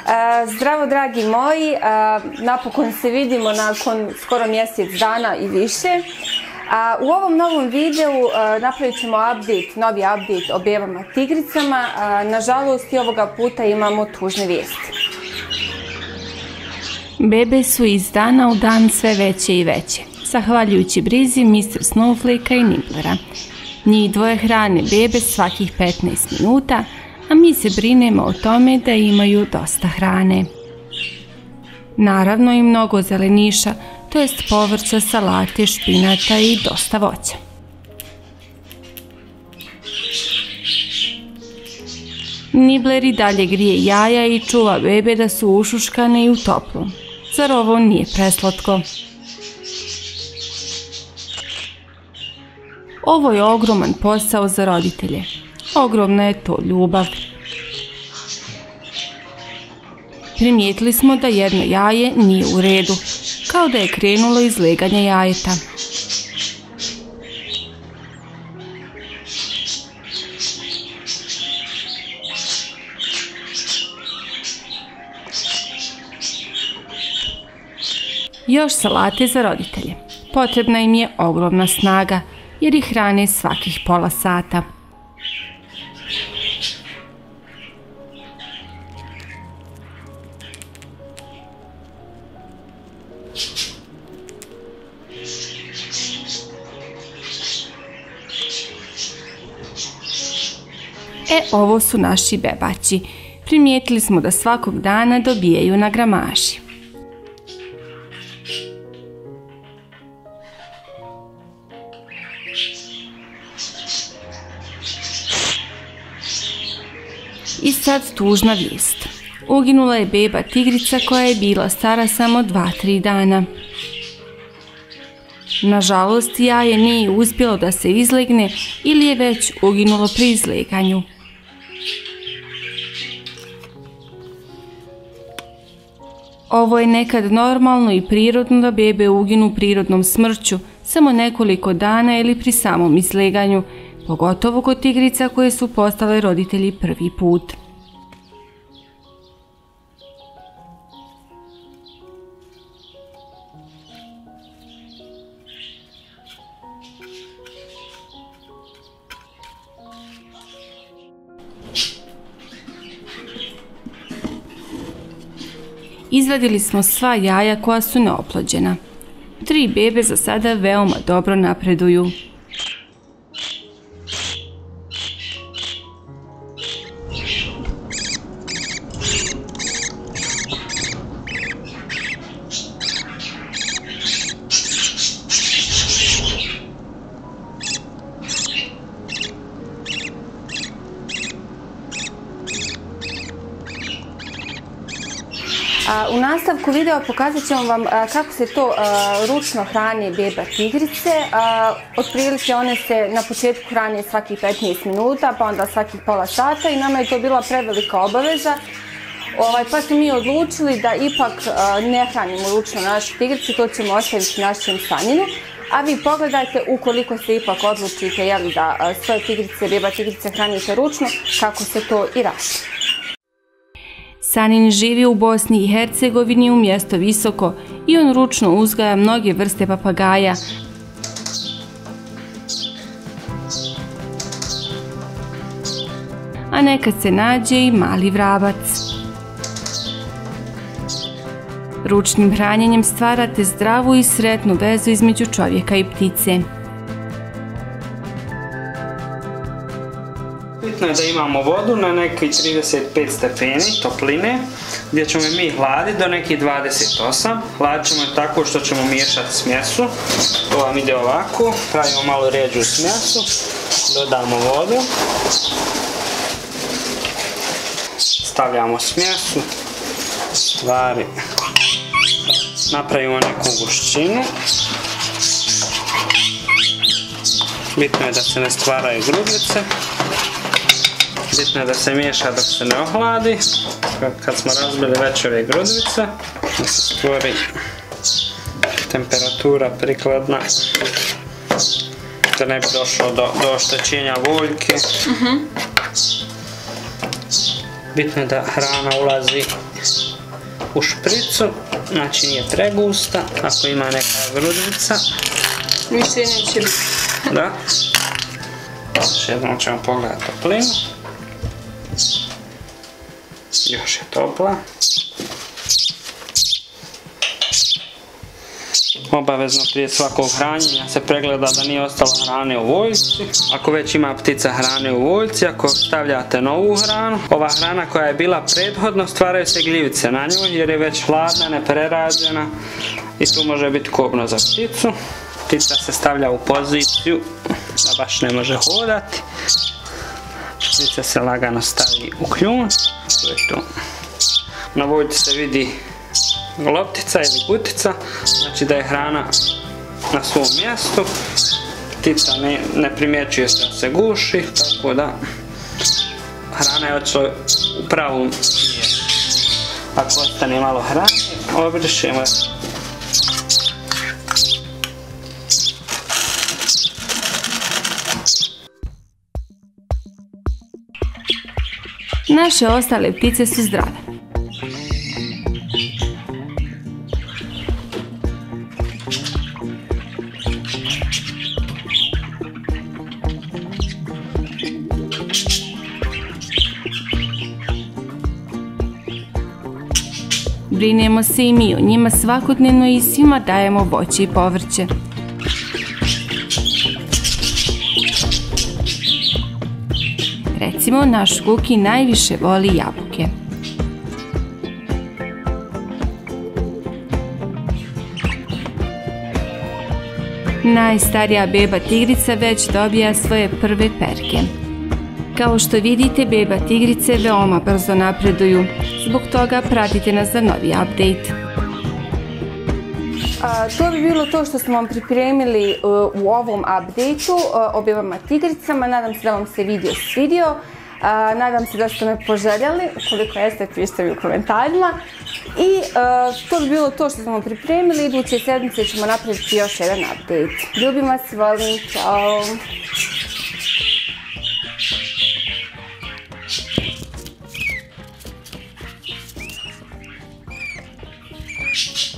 Zdravo dragi moji, napokon se vidimo nakon skoro mjesec dana i više. U ovom novom videu napravit ćemo novi update o bebama tigricama. Nažalost i ovoga puta imamo tužne vijesti. Bebe su iz dana u dan sve veće i veće, zahvaljujući brizi Mr. Snowflakea i Nibblera. Njih dvoje hrane bebe svakih 15 minuta, a mi se brinemo o tome da imaju dosta hrane. Naravno i mnogo zeleniša, to jest povrća, salate, špinata i dosta voća. Nibbler i dalje grije jaja i čuva bebe da su ušuškane i u toplu. Zar ovo nije preslatko? Ovo je ogroman posao za roditelje. Ogromna je to ljubav. Primijetili smo da jedno jaje nije u redu, kao da je krenulo iz leganja jajeta. Još salate za roditelje. Potrebna im je ogromna snaga, jer ih hrane svakih pola sata. Ovo su naši bebači. Primijetili smo da svakog dana dobijaju na gramaži. I sad tužna vijest. Uginula je beba tigrica koja je bila stara samo 2-3 dana. Nažalost, jaje nije uspjelo da se izlegne ili je već uginulo pri izleganju. Ovo je nekad normalno i prirodno da bebe uginu prirodnom smrću samo nekoliko dana ili pri samom izleganju, pogotovo kod tigrica koje su postale roditelji prvi put. Izvadili smo sva jaja koja su neoplođena. 3 bebe za sada veoma dobro napreduju. U nastavku videa pokazat ćemo vam kako se to ručno hrani beba tigrice. Otprilike one se na početku hrane svakih 15 minuta, pa onda svakih pola sata i nama je to bila prevelika obaveza. Pa smo mi odlučili da ipak ne hranimo ručno naše tigrice, to ćemo ostaviti našem Sanjinu. A vi pogledajte, ukoliko se ipak odlučite da svoje tigrice, beba tigrice hranite ručno, kako se to i radi. Sanin živi u Bosni i Hercegovini u mjesto Visoko i on ručno uzgaja mnoge vrste papagaja. A nekad se nađe i mali vrabac. Ručnim hranjenjem stvarate zdravu i sretnu vezu između čovjeka i ptice. Bitno je da imamo vodu na nekih 35 stepeni topline, gdje ćemo mi hladiti do nekih 28. Hladit ćemo je tako što ćemo miješati smjesu. To vam ide ovako, pravimo malo rijeđu smjesu, dodamo vodu, stavljamo smjesu, stvari, napravimo neku gušćinu. Bitno je da se ne stvaraju grudice. Bitno je da se miješa dok se ne ohladi. Kad smo razbili već ove grudice, da se stvori temperatura prikladna, da ne bi došlo do oštećenja voljke. Bitno je da hrana ulazi u špricu, znači nije pregusta, ako ima neka grudnica. Više neće biti. Da. Još jednom ćemo pogledati toplinu. Još je topla. Obavezno prije svakog hranjenja se pregleda da nije ostalo hrane u voljci. Ako već ima ptica hrane u voljci, ako stavljate novu hranu, ova hrana koja je bila prethodno, stvaraju se gljivice na njoj jer je već hladna, neprerađena i tu može biti kobno za pticu. Ptica se stavlja u poziciju da baš ne može hodati. Ptica se lagano stavi u kljun. To je to. Na voljci se vidi loptica ili kutica, znači da je hrana na svom mjestu. Ptica ne primjećuje se da se guši, tako da hrana je otišla u pravom smjeru. Ako ostane malo hrane, obrišemo je. Naše ostale ptice su zdrave. Brinemo se i mi o njima svakodnevno i svima dajemo voće i povrće. Recimo, naš Kuki najviše voli jabuke. Najstarija beba tigrica već dobija svoje prve perke. Kao što vidite, beba tigrice veoma brzo napreduju. Zbog toga pratite nas za novi update. To bi bilo to što smo vam pripremili u ovom update-u o bebama tigricama. Nadam se da vam se video svidio. Nadam se da ste me poželjeli. Ukoliko jeste, pišite mi u komentarima. I to bi bilo to što smo vam pripremili. Iduće sedmice ćemo napraviti još jedan update. Ljubim vas i volim. Ćao!